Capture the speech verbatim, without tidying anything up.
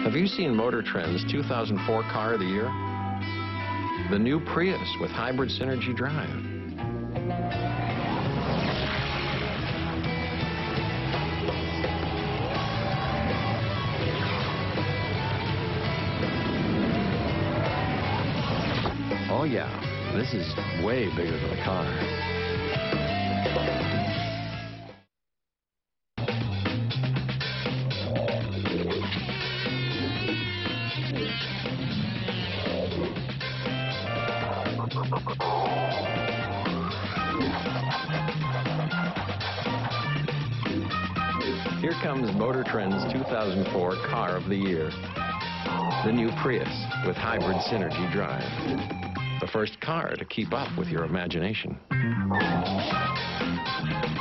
Have you seen Motor Trend's two thousand four Car of the Year? The new Prius with hybrid synergy drive. Oh yeah, this is way bigger than a car. Here comes Motor Trend's two thousand four Car of the Year. The new Prius with hybrid synergy drive. The first car to keep up with your imagination.